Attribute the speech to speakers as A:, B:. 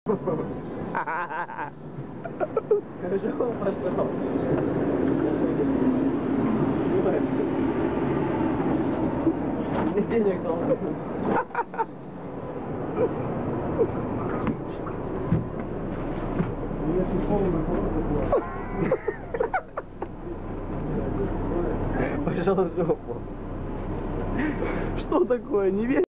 A: Хорошо, пошел. Мне денег должен. Пошел в жопу. Что такое? Не верю.